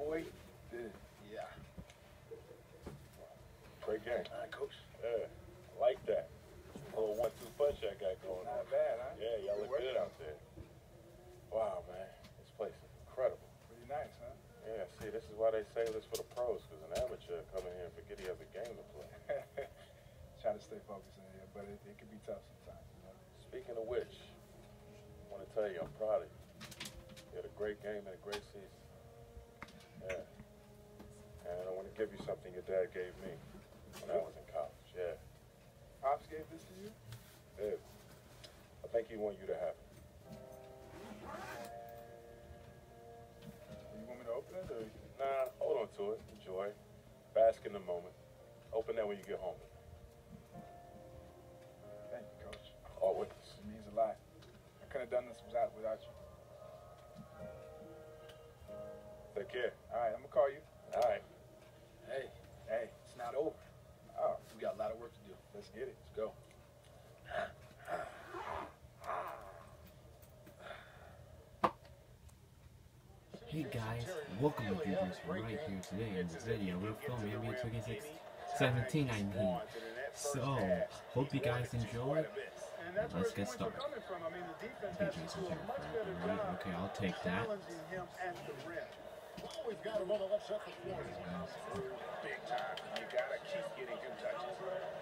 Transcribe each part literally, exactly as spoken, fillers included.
boy. Did. Yeah. Great game. All right, coach. Yeah, I like that. A little one two punch I got going on. Not bad, huh? Yeah, y'all look good out there. Wow, man. This place is incredible. Pretty nice, huh? Yeah, see, this is why they say this for the pros, because an amateur come in here and forget he has a game to play. Try to stay focused in here, but it, it can be tough sometimes, you know? Speaking of which, I want to tell you, I'm proud of you. You had a great game and a great season. Yeah. And I want to give you something your dad gave me when I was in college. Yeah. Pops gave this to you? Yeah. I think he want you to have it. You want me to open it, or? Nah, hold on to it. Enjoy. Bask in the moment. Open that when you get home. Thank you, Coach. Always. It means a lot. I couldn't have done this without, without you. Take care. All right, I'm going to call you. All right. Hey, Hey. it's not over. Oh, We got a lot of work to do. let's get it. Let's go. Hey guys, welcome to Goobers right here today in this video. We're filming N B A two K seventeen, I mean. So, hope you guys enjoy. Let's get started. P J's is here for right? Okay, I'll take that. We've got him on the left side of the floor. Big time. You gotta keep getting him touches.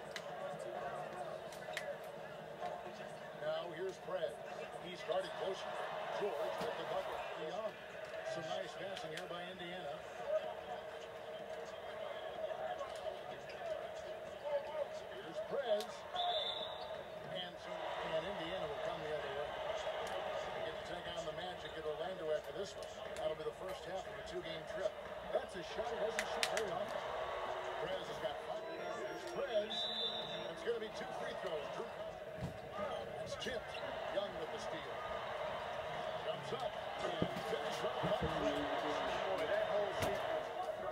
Now here's Fred. He started closer. George with the bucket. Young. Some nice passing here by Indiana. Here's Prez. And so and Indiana will come the other way. They get to take on the Magic at Orlando after this one. That'll be the first half of a two-game trip. That's a shot he doesn't shoot very often. Prez has got five. Here's Prez. It's going to be two free throws. Drew. It's chipped. Young with the steal. Jumps up. And finished off by Prez. Boy, that whole sequence.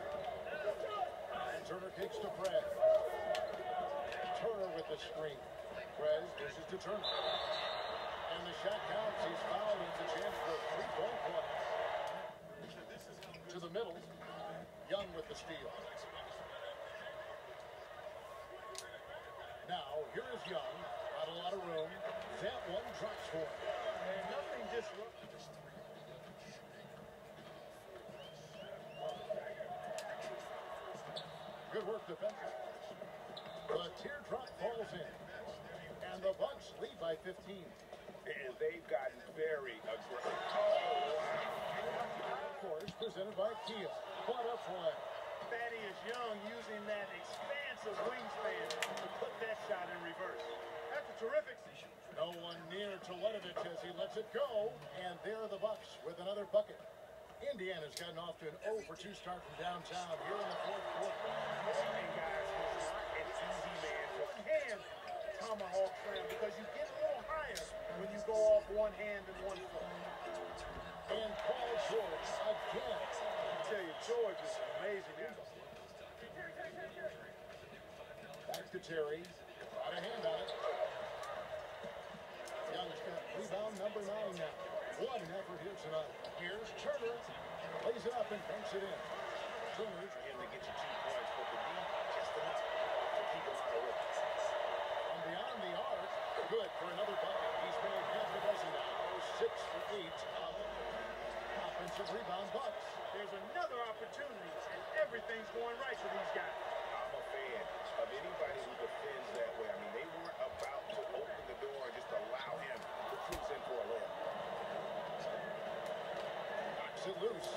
And Turner kicks to Prez. Turner with the screen. Prez dishes to Turner. And the shot counts. He's fouled. It's a chance for a three-point play. To the middle. Young with the steal. Now, here is Young. Not a lot of room. That one drops for him. And nothing disrupted. Good work defensively. The teardrop falls in. And the Bucks lead by fifteen. And they've gotten very aggressive. Oh, wow. Of course, presented by Kia. What a play. Thaddeus Young using that expansive wingspan to put that shot in reverse. That's a terrific shot. No one near Teletovic as he lets it go. And there are the Bucks with another bucket. Indiana's gotten off to an oh for two start from downtown here in the fourth quarter. And guys, it's not an easy man. One hand tomahawk slam because you get a little higher when you go off one hand and one foot. And Paul George again. I tell you, George is amazing. Back to Terry. Got a hand on it. Young's got rebound number nine now. What an effort here tonight. Here's Turner. Lays it up and banks it in. Turner's Him to get you two points, but the D just enough to keep him out of it. from beyond the arc. Good for another bucket. He's made half a dozen now. Six for eight. Offensive rebound Bucks. There's another opportunity, and everything's going right for these guys. I'm a fan of anybody who defends that way. I mean, they weren't about to open the door and just allow him to cruise in for a layup. Knocks it loose.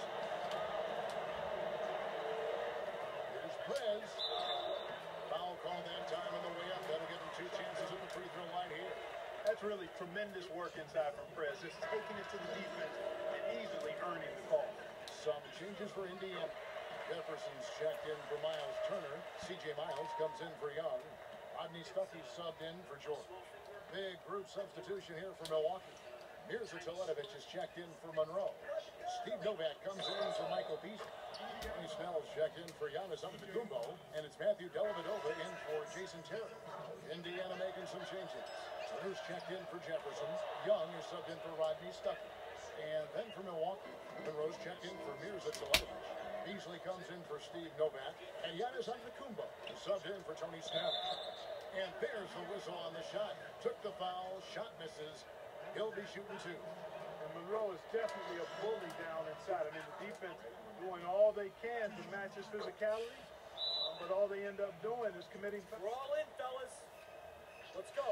Here's Prez. Foul call that time on the way up. That'll give him two chances at the free throw line here. That's really tremendous work inside from Prez. Just taking it to the defense and easily earning the call. Some changes for Indiana. Jefferson's checked in for Miles Turner. C J Miles comes in for Young. Rodney Stuckey subbed in for George. Big group substitution here for Milwaukee. Mirza Teletovic is checked in for Monroe. Steve Novak comes in for Michael Beasley. Tony Snell's checked in for Giannis Antetokounmpo. And it's Matthew Dellavedova in for Jason Terry. Indiana making some changes. Turner's checked in for Jefferson. Young is subbed in for Rodney Stuckey. And then for Milwaukee, Monroe's checked in for Mirza Teletovic. Beasley comes in for Steve Novak, and Giannis Antetokounmpo is subbed in for Tony Snell. And there's the whistle on the shot. Took the foul, shot misses. He'll be shooting two. And Monroe is definitely a bully down inside. I mean, the defense doing all they can to match his physicality, uh, but all they end up doing is committing fouls. We're all in, fellas. Let's go.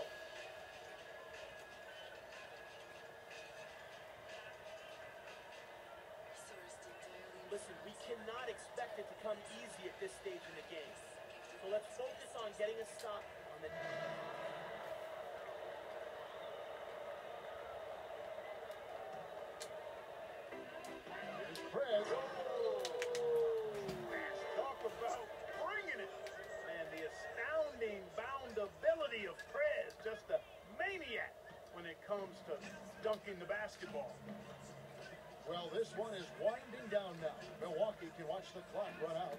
Listen, we cannot expect it to come easy at this stage in the game. So let's focus on getting a stop on the... Here's Prez. Talk about bringing it. And the astounding boundability of Prez. Just a maniac when it comes to dunking the basketball. Well, this one is winding down now. Milwaukee can watch the clock run out.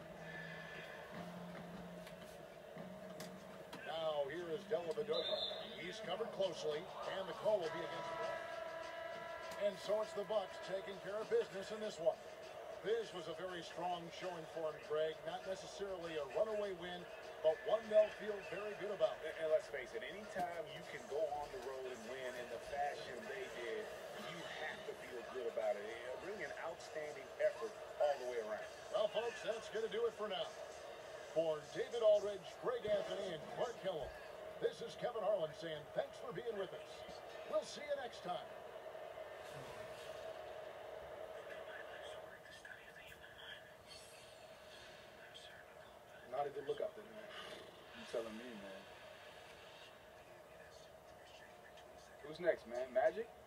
Now, here is Dellavedova. He's covered closely, and the call will be against Brown. And so it's the Bucks taking care of business in this one. This was a very strong showing for him, Greg. Not necessarily a runaway win, but one they'll feel very good about. And, and let's face it, anytime you can go on the road and win in the fashion they did, you have to feel good about it. Really an outstanding effort all the way around. Well, folks, that's going to do it for now. For David Aldridge, Greg Anthony, and Clark Hill, this is Kevin Harlan saying thanks for being with us. We'll see you next time. Not a good look out there, man. You telling me, man. Who's next, man? Magic?